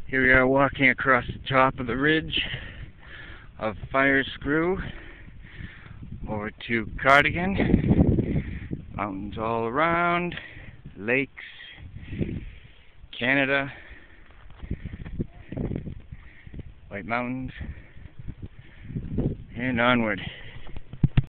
Here we are walking across the top of the ridge of Firescrew over to Cardigan. Mountains all around, lakes, Canada, White Mountains, and onward.